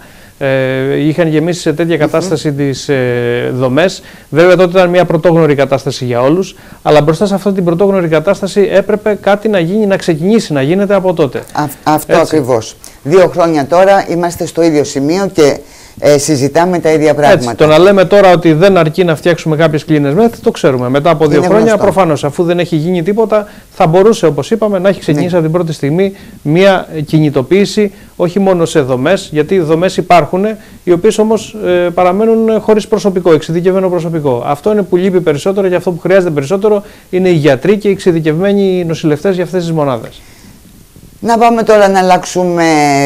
Ε, είχαν γεμίσει σε τέτοια κατάσταση mm-hmm. τις ε, δομές. Βέβαια τότε ήταν μια πρωτόγνωρη κατάσταση για όλους, αλλά μπροστά σε αυτή την πρωτόγνωρη κατάσταση έπρεπε κάτι να γίνει, να ξεκινήσει, να γίνεται από τότε. Α, αυτό Έτσι. ακριβώς. Δύο χρόνια τώρα είμαστε στο ίδιο σημείο και ε, συζητάμε τα ίδια πράγματα. Έτσι, το να λέμε τώρα ότι δεν αρκεί να φτιάξουμε κάποιες κλίνες μεθ, το ξέρουμε. Μετά από δύο Είναι χρόνια, γνωστό. προφανώς, αφού δεν έχει γίνει τίποτα, θα μπορούσε, όπως είπαμε, να έχει ξεκινήσει ναι. από την πρώτη στιγμή μια κινητοποίηση, όχι μόνο σε δομές, γιατί οι δομές υπάρχουν, οι οποίες όμως ε, παραμένουν χωρίς προσωπικό, εξειδικευμένο προσωπικό. Αυτό είναι που λείπει περισσότερο και αυτό που χρειάζεται περισσότερο είναι οι γιατροί και οι εξειδικευμένοι νοσηλευτές για αυτές τις μονάδες. Να πάμε τώρα να αλλάξουμε.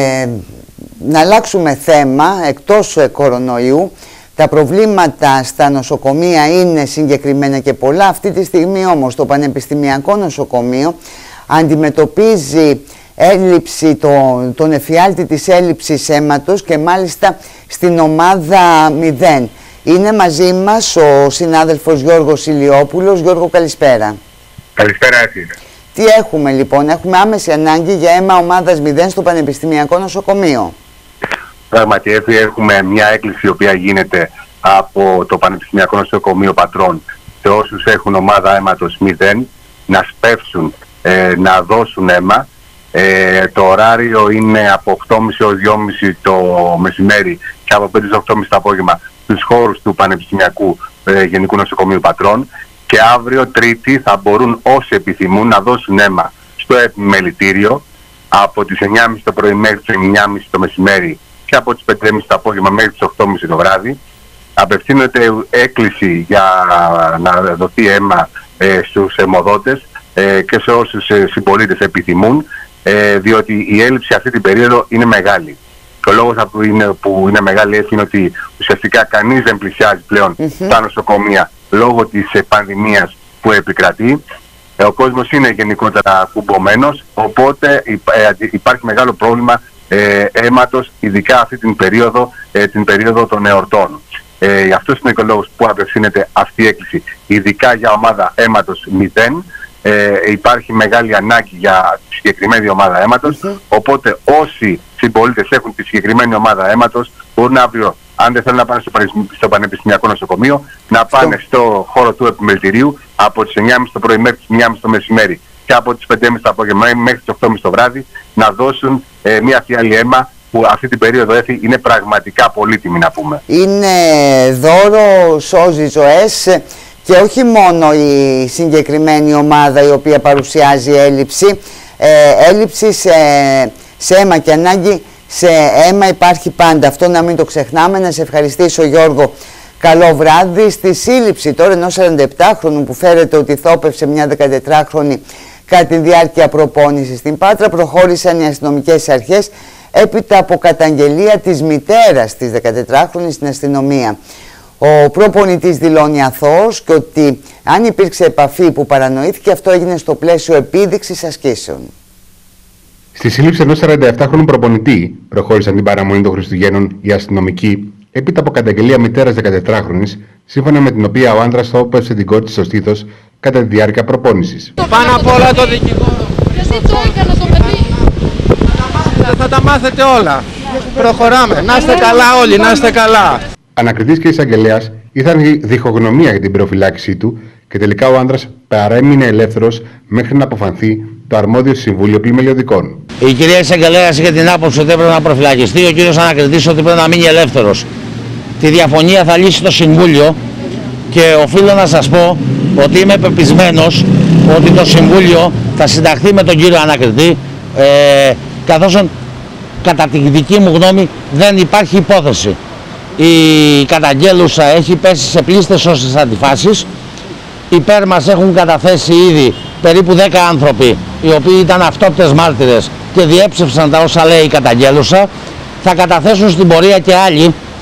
Να αλλάξουμε θέμα εκτός κορονοϊού. Τα προβλήματα στα νοσοκομεία είναι συγκεκριμένα και πολλά. Αυτή τη στιγμή όμως το Πανεπιστημιακό Νοσοκομείο αντιμετωπίζει έλλειψη, το, τον εφιάλτη της έλλειψης αίματος και μάλιστα στην ομάδα μηδέν. Είναι μαζί μας ο συνάδελφος Γιώργος Ηλιόπουλος. Γιώργο, καλησπέρα. Καλησπέρα, έτσι. Τι έχουμε λοιπόν? Έχουμε άμεση ανάγκη για αίμα ομάδας μηδέν στο Πανεπιστημιακό Νοσοκομείο. Πράγματι, έχουμε μια έκκληση η οποία γίνεται από το Πανεπιστημιακό Νοσοκομείο Πατρών σε όσους έχουν ομάδα αίματος μηδέν να σπεύσουν, ε, να δώσουν αίμα. Ε, το ωράριο είναι από οκτώ και μισή έως δυόμιση το μεσημέρι και από πέντε έως οκτώ και μισή το απόγευμα στους χώρους του Πανεπιστημιακού ε, Γενικού Νοσοκομείου Πατρών. Και αύριο Τρίτη θα μπορούν όσοι επιθυμούν να δώσουν αίμα στο επιμελητήριο από τις εννιά και μισή το πρωί μέχρι τις εννιά και μισή το μεσημέρι και από τις πέντε και μισή το απόγευμα μέχρι τις οκτώ και μισή το βράδυ. Απευθύνεται έκκληση για να δοθεί αίμα ε, στους αιμοδότες ε, και σε όσους ε, συμπολίτες επιθυμούν, ε, διότι η έλλειψη αυτή την περίοδο είναι μεγάλη. Και ο λόγος που είναι, που είναι μεγάλη έτσι είναι ότι ουσιαστικά κανείς δεν πλησιάζει πλέον mm-hmm. στα νοσοκομεία λόγω της ε, πανδημίας που επικρατεί. Ε, ο κόσμος είναι γενικότερα κουμπωμένος, οπότε ε, υπάρχει μεγάλο πρόβλημα ε, αίματος, ειδικά αυτή την περίοδο, ε, την περίοδο των εορτών. Ε, αυτός είναι και ο λόγος που απευθύνεται αυτή η έκκληση, ειδικά για ομάδα αίματος μηδέν. Ε, υπάρχει μεγάλη ανάγκη για τη συγκεκριμένη ομάδα αίματος, mm-hmm. οπότε όσοι συμπολίτες έχουν τη συγκεκριμένη ομάδα αίματος μπορούν αύριο, αν δεν θέλουν να πάνε στο Πανεπιστημιακό Νοσοκομείο, να πάνε στο χώρο του επιμελητηρίου από τις εννιά και μισή το πρωί μέχρι τις μία και μισή το μεσημέρι και από τις πέντε και μισή το απόγευμα μέχρι τις οκτώ και μισή το βράδυ να δώσουν ε, μια φιάλη αίμα που αυτή την περίοδο έφη είναι πραγματικά πολύτιμη, να πούμε. Είναι δώρο, σώζει ζωές και όχι μόνο η συγκεκριμένη ομάδα η οποία παρουσιάζει έλλειψη. Ε, έλλειψη σε, σε αίμα και ανάγκη σε αίμα υπάρχει πάντα. Αυτό να μην το ξεχνάμε. Να σε ευχαριστήσω, Γιώργο. Καλό βράδυ. Στη σύλληψη τώρα ενός σαρανταεπτάχρονου που φέρεται ότι θώπευσε μια δεκατετράχρονη κατά τη διάρκεια προπόνησης στην Πάτρα, προχώρησαν οι αστυνομικές αρχές έπειτα από καταγγελία της μητέρας της δεκατετράχρονης στην αστυνομία. Ο προπονητής δηλώνει αθώος και ότι αν υπήρξε επαφή που παρανοήθηκε, αυτό έγινε στο πλαίσιο επίδειξης ασκήσεων. Στη σύλληψη ενός σαρανταεπτάχρονου προπονητή προχώρησαν την παραμονή των Χριστουγέννων οι αστυνομικοί, έπειτα από καταγγελία μητέρας δεκατετράχρονης, σύμφωνα με την οποία ο άντρας θα όπευσε την κόρη της στο στήθος κατά τη διάρκεια προπόνησης. Πάνω απ' όλα το δικηγόρο. Γιατί το έκανε το παιδί. Θα τα μάθετε όλα. Προχωράμε. Να είστε καλά όλοι, να είστε καλά. Ανακριτής και εισαγγελέας ήρθαν διχογνωμία για την προφυλάκησή του και τελικά ο άντρας παρέμεινε ελεύθερος μέχρι να αποφανθεί το αρμόδιο Συμβούλιο Πλημελιωδικών. Η κυρία εισαγγελέας είχε την άποψη ότι έπρεπε να προφυλακιστεί, ο κύριος ανακριτής ότι πρέπει να μείνει ελεύθερος. Τη διαφωνία θα λύσει το Συμβούλιο και οφείλω να σας πω ότι είμαι πεπισμένος ότι το Συμβούλιο θα συνταχθεί με τον κύριο ανακριτή, ε, καθώς κατά τη δική μου γνώμη δεν υπάρχει υπόθεση. Η καταγγέλουσα έχει πέσει σε πλήστες σωστές αντιφάσεις. Υπέρ μας έχουν καταθέσει ήδη περίπου δέκα άνθρωποι οι οποίοι ήταν αυτόπτες μάρτυρες και διέψευσαν τα όσα λέει η καταγγέλουσα. Θα καταθέσουν στην πορεία και άλλοι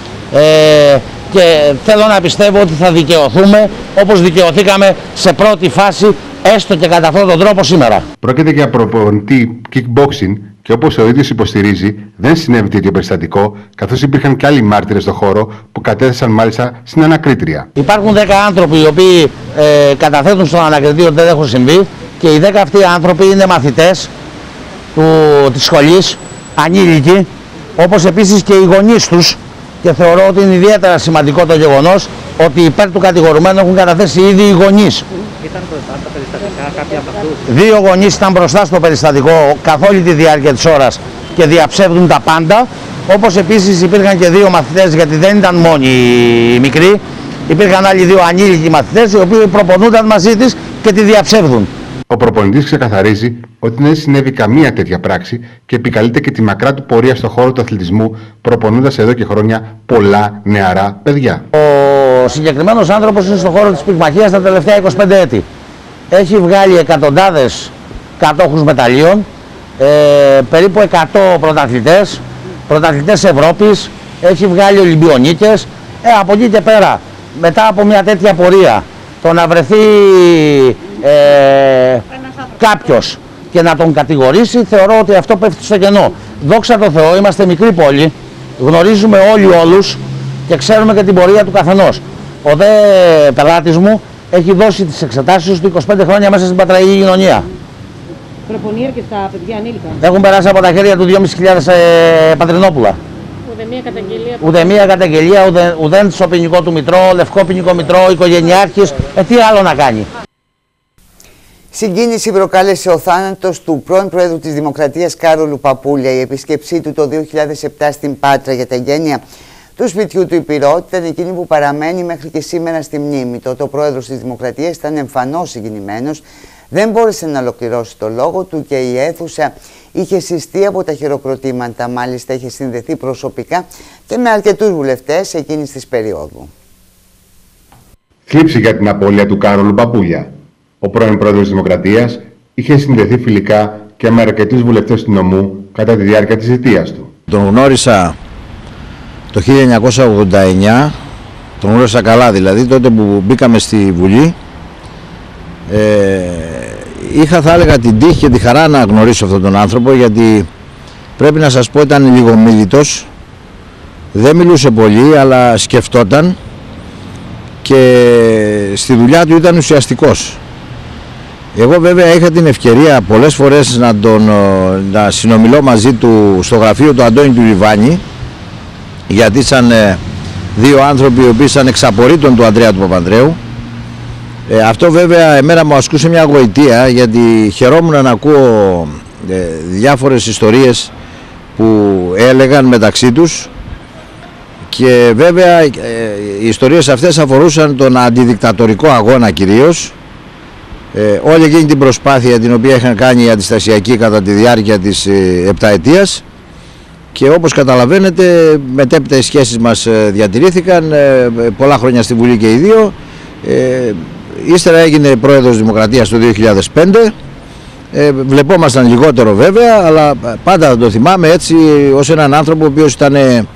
ε, και θέλω να πιστεύω ότι θα δικαιωθούμε όπως δικαιωθήκαμε σε πρώτη φάση, έστω και κατά αυτόν τον τρόπο σήμερα. Πρόκειται για προπονητή kickboxing και όπως ο ίδιος υποστηρίζει δεν συνέβη τέτοιο περιστατικό, καθώς υπήρχαν και άλλοι μάρτυρες στο χώρο που κατέθεσαν μάλιστα στην ανακρίτρια. Υπάρχουν δέκα άνθρωποι οι οποίοι ε, καταθέτουν στον ανακριτή ότι δεν έχουν συμβεί και οι δέκα αυτοί άνθρωποι είναι μαθητές του, της σχολής, ανήλικοι, όπως επίσης και οι γονείς τους, και θεωρώ ότι είναι ιδιαίτερα σημαντικό το γεγονός ότι υπέρ του κατηγορουμένου έχουν καταθέσει ήδη οι γονείς. Ήταν μπροστά στα περιστατικά κάποιοι από αυτούς? Δύο γονείς ήταν μπροστά στο περιστατικό καθ' όλη τη διάρκεια της ώρας και διαψεύδουν τα πάντα. Όπως επίσης υπήρχαν και δύο μαθητές, γιατί δεν ήταν μόνοι οι μικροί. Υπήρχαν άλλοι δύο ανήλικοι μαθητές οι οποίοι προπονούνταν μαζί της και τη διαψεύδουν. Ο προπονητής ξεκαθαρίζει ότι δεν συνέβη καμία τέτοια πράξη και επικαλείται και τη μακρά του πορεία στον χώρο του αθλητισμού, προπονώντας εδώ και χρόνια πολλά νεαρά παιδιά. Ο συγκεκριμένος άνθρωπος είναι στον χώρο της πυγμαχίας τα τελευταία είκοσι πέντε έτη. Έχει βγάλει εκατοντάδες κατόχους μεταλλίων, ε, περίπου εκατό πρωταθλητές, πρωταθλητές Ευρώπης, έχει βγάλει Ολυμπιονίκες. Ε, από εκεί και πέρα, μετά από μια τέτοια πορεία, το να βρεθεί ε, κάποιος και να τον κατηγορήσει, θεωρώ ότι αυτό πέφτει στο κενό. Δόξα τω Θεώ, είμαστε μικρή πόλη, γνωρίζουμε όλοι όλους και ξέρουμε και την πορεία του καθενός. Ο δε πελάτης μου έχει δώσει τις εξετάσεις του είκοσι πέντε χρόνια μέσα στην πατραϊκή κοινωνία. Προπονεί αρκετά παιδιά ανήλικα. Έχουν περάσει από τα χέρια του δυόμισι χιλιάδες ε, πατρινόπουλα. Ούτε μία καταγγελία. Ούτε μία καταγγελία, ούτε, ούτε στο ποινικό του μητρό, λευκό ποινικό μητρό, οικογενειάρχης. Ε, τι άλλο να κάνει. Συγκίνηση προκάλεσε ο θάνατος του πρώην Πρόεδρου της Δημοκρατίας Κάρολου Παπούλια. Η επίσκεψή του το δύο χιλιάδες επτά στην Πάτρα για τα εγγένεια του σπιτιού του Υπηρώτη ήταν εκείνη που παραμένει μέχρι και σήμερα στη μνήμη. Τότε ο Πρόεδρος της Δημοκρατίας ήταν εμφανώς συγκινημένος, δεν μπόρεσε να ολοκληρώσει το λόγο του και η αίθουσα είχε συστεί από τα χειροκροτήματα. Μάλιστα είχε συνδεθεί προσωπικά και με αρκετούς βουλευτές εκείνης της περίοδου. Θλίψη για την απώλεια του Κάρολου Παπούλια. Ο πρώην Πρόεδρος της Δημοκρατίας είχε συνδεθεί φιλικά και με αρκετούς βουλευτές του νομού κατά τη διάρκεια της θητείας του. Τον γνώρισα το χίλια εννιακόσια ογδόντα εννιά, τον γνώρισα καλά δηλαδή, τότε που μπήκαμε στη Βουλή. Ε, είχα θα έλεγα την τύχη και τη χαρά να γνωρίσω αυτόν τον άνθρωπο, γιατί πρέπει να σας πω ήταν λιγομίλητος, δεν μιλούσε πολύ αλλά σκεφτόταν και στη δουλειά του ήταν ουσιαστικός. Εγώ βέβαια είχα την ευκαιρία πολλές φορές να, τον, να συνομιλώ μαζί του στο γραφείο του Αντώνη του Λιβάνη, γιατί ήταν δύο άνθρωποι οι οποίοι ήταν εξαπορρίτων του Ανδρέα του Παπανδρέου. Ε, αυτό βέβαια εμένα μου ασκούσε μια γοητεία, γιατί χαιρόμουν να ακούω ε, διάφορες ιστορίες που έλεγαν μεταξύ τους και βέβαια ε, οι ιστορίες αυτές αφορούσαν τον αντιδικτατορικό αγώνα κυρίως, ε, όλη εκείνη την προσπάθεια την οποία είχαν κάνει οι αντιστασιακοί κατά τη διάρκεια της ε, επταετίας, και όπως καταλαβαίνετε μετέπειτα οι σχέσεις μας ε, διατηρήθηκαν ε, πολλά χρόνια στη Βουλή και οι δύο. ε, Ύστερα έγινε πρόεδρος Δημοκρατίας το δύο χιλιάδες πέντε, Ε, βλεπόμασταν λιγότερο βέβαια, αλλά πάντα θα το θυμάμαι έτσι ως έναν άνθρωπο ο οποίος ήταν ε,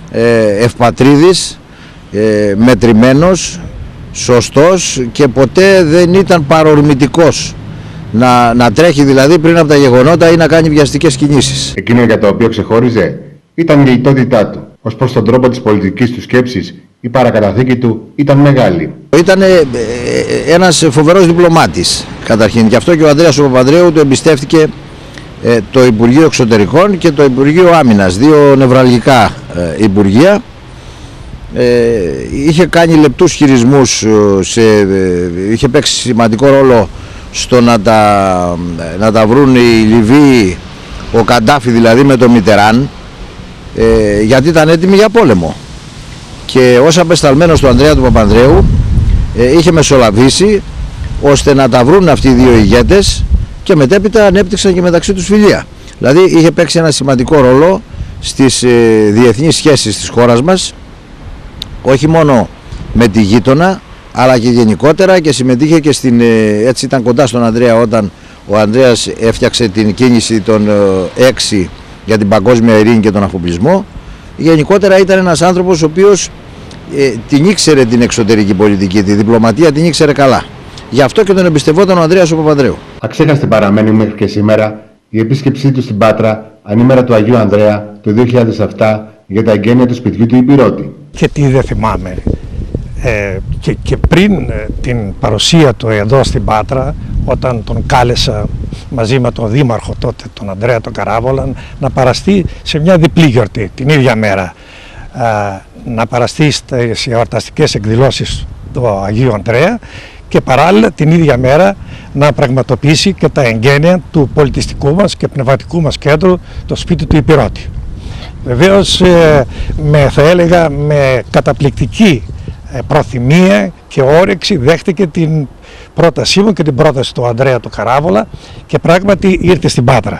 ευπατρίδης, ε, μετρημένος, σωστός και ποτέ δεν ήταν παρορμητικός. Να, να τρέχει δηλαδή πριν από τα γεγονότα ή να κάνει βιαστικές κινήσεις. Εκείνο για το οποίο ξεχώριζε ήταν η λιτότητά του. Ως προς τον τρόπο της πολιτικής του σκέψης, η παρακαταθήκη του ήταν μεγάλη. Ήταν ε, ε, ένας φοβερός διπλωμάτης καταρχήν. Γι' αυτό και ο Ανδρέας ο Παπανδρέου του εμπιστεύτηκε ε, το Υπουργείο Εξωτερικών και το Υπουργείο Άμυνας, δύο νευραλγικά ε, υπουργεία. Ε, είχε κάνει λεπτούς χειρισμούς, σε, ε, είχε παίξει σημαντικό ρόλο στο να τα, να τα βρουν οι Λιβύοι, ο Καντάφη δηλαδή με τον Μιτεράν, ε, γιατί ήταν έτοιμοι για πόλεμο. Και ως απεσταλμένος του Ανδρέα του Παπανδρέου ε, είχε μεσολαβήσει ώστε να τα βρουν αυτοί οι δύο ηγέτες και μετέπειτα ανέπτυξαν και μεταξύ τους φιλία. Δηλαδή είχε παίξει ένα σημαντικό ρόλο στις ε, διεθνείς σχέσεις της χώρας μας, όχι μόνο με τη γείτονα αλλά και γενικότερα, και συμμετείχε και στην, έτσι ήταν κοντά στον Ανδρέα όταν ο Ανδρέας έφτιαξε την κίνηση των έξι για την παγκόσμια ειρήνη και τον αφοπλισμό. Γενικότερα ήταν ένας άνθρωπος ο οποίος ε, την ήξερε την εξωτερική πολιτική, τη διπλωματία την ήξερε καλά. Γι' αυτό και τον εμπιστευόταν ο Ανδρέας ο Παπανδρέου. Αξέχαστη παραμένει μέχρι και σήμερα η επίσκεψή του στην Πάτρα ανήμερα του Αγίου Ανδρέα το δύο χιλιάδες επτά για τα εγγένεια του σπιτιού του Υπηρώτη. Και τι δεν θυμάμαι. Ε, και, και πριν ε, την παρουσία του εδώ στην Πάτρα, όταν τον κάλεσα μαζί με τον δήμαρχο τότε, τον Ανδρέα τον Καράβολα, να παραστεί σε μια διπλή γιορτή την ίδια μέρα, ε, να παραστεί στις εορταστικές εκδηλώσεις του Αγίου Ανδρέα και παράλληλα την ίδια μέρα να πραγματοποιήσει και τα εγγένεια του πολιτιστικού μας και πνευματικού μας κέντρου, το σπίτι του Υπηρώτη. Βεβαίως ε, με, θα έλεγα με καταπληκτική προθυμία και όρεξη δέχτηκε την πρότασή μου και την πρόταση του Ανδρέα του Καράβολα και πράγματι ήρθε στην Πάτρα.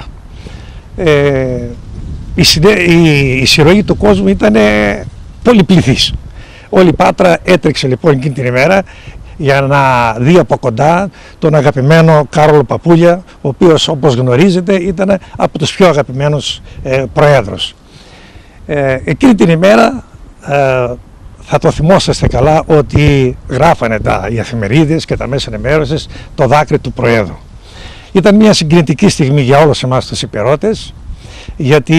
Ε, η, η, η συρωή του κόσμου ήταν πολυπληθής. Όλη η Πάτρα έτρεξε λοιπόν εκείνη την ημέρα για να δει από κοντά τον αγαπημένο Κάρολο Παπούλια, ο οποίος όπως γνωρίζετε ήταν από τους πιο αγαπημένους ε, προέδρους. Ε, εκείνη την ημέρα ε, θα το θυμόσαστε καλά ότι γράφανε τα, οι εφημερίδες και τα μέσα ενημέρωσης το δάκρυ του Προέδρου. Ήταν μια συγκινητική στιγμή για όλους εμάς τους Υπηρώτες, γιατί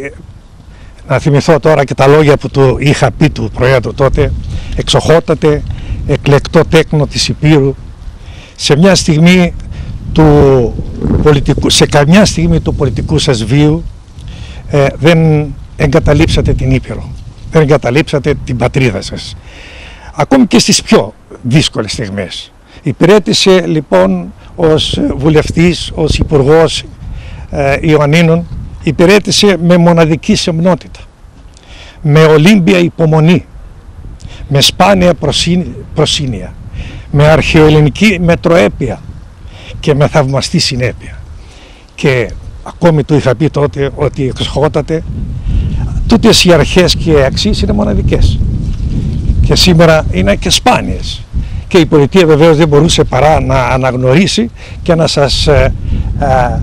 να θυμηθώ τώρα και τα λόγια που του είχα πει του Προέδρου τότε: εξοχότατε, εκλεκτό τέκνο της Υπήρου, σε μια στιγμή του πολιτικού, σε καμιά στιγμή του πολιτικού σας βίου ε, δεν εγκαταλείψατε την Ήπειρο. Δεν εγκαταλείψατε την πατρίδα σας. Ακόμη και στις πιο δύσκολες στιγμές. Υπηρέτησε λοιπόν ως βουλευτής, ως υπουργός ε, Ιωαννίνων, υπηρέτησε με μοναδική σεμνότητα, με ολύμπια υπομονή, με σπάνια προσύνια, με αρχαιοελληνική μετροέπεια και με θαυμαστή συνέπεια. Και ακόμη του είχα πει τότε ότι εξοχότατε, τούτες οι αρχές και οι αξίες είναι μοναδικές και σήμερα είναι και σπάνιες, και η πολιτεία βεβαίως δεν μπορούσε παρά να αναγνωρίσει και να σας ε, ε,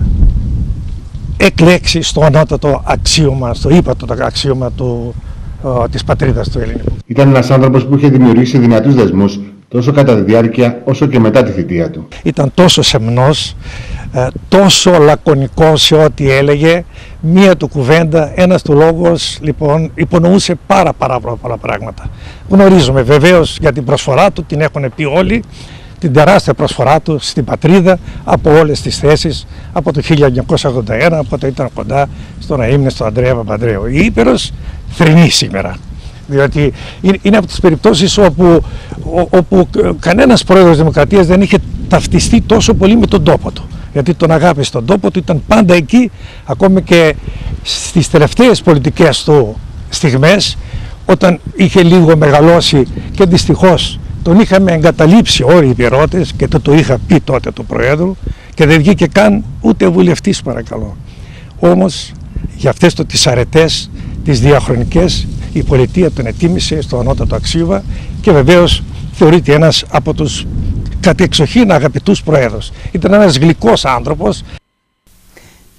εκλέξει στο ανώτατο αξίωμα, στο ύπατο αξίωμα του, ε, της πατρίδας του ελληνικού. Ήταν ένας άνθρωπος που είχε δημιουργήσει δυνατούς δεσμούς τόσο κατά τη διάρκεια όσο και μετά τη θητεία του. Ήταν τόσο σεμνός, τόσο λακωνικό σε ό,τι έλεγε, μία του κουβέντα, ένας του λόγος, λοιπόν, υπονοούσε πάρα πάρα πολλά πράγματα. Γνωρίζουμε βεβαίως για την προσφορά του, την έχουν πει όλοι, την τεράστια προσφορά του στην πατρίδα από όλες τις θέσεις, από το χίλια εννιακόσια ογδόντα ένα, από το ήταν κοντά στο να ήμουν στον Ανδρέα Παπανδρέου. Η Ήπειρος θρηνεί σήμερα. Διότι είναι από τις περιπτώσεις όπου, όπου κανένας πρόεδρος Δημοκρατίας δεν είχε ταυτιστεί τόσο πολύ με τον τόπο του. Γιατί τον αγάπησε τον τόπο του, ήταν πάντα εκεί, ακόμη και στις τελευταίες πολιτικές του στιγμές, όταν είχε λίγο μεγαλώσει και δυστυχώς τον είχαμε εγκαταλείψει όλοι οι Υπηρώτες και το το είχα πει τότε του Προέδρου και δεν βγήκε καν ούτε βουλευτής, παρακαλώ. Όμως για αυτές το τις αρετές, τις διαχρονικές, η πολιτεία τον ετίμησε στο ανώτατο αξίωμα και βεβαίως θεωρείται ένας από τους κατεξοχήν αγαπητούς προέδρους. Ήταν ένας γλυκός άνθρωπος.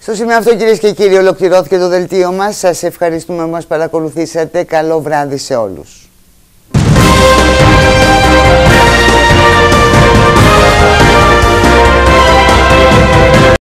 Στο σημείο αυτό, κυρίες και κύριοι, ολοκληρώθηκε το δελτίο μας. Σας ευχαριστούμε που μας παρακολουθήσατε. Καλό βράδυ σε όλους.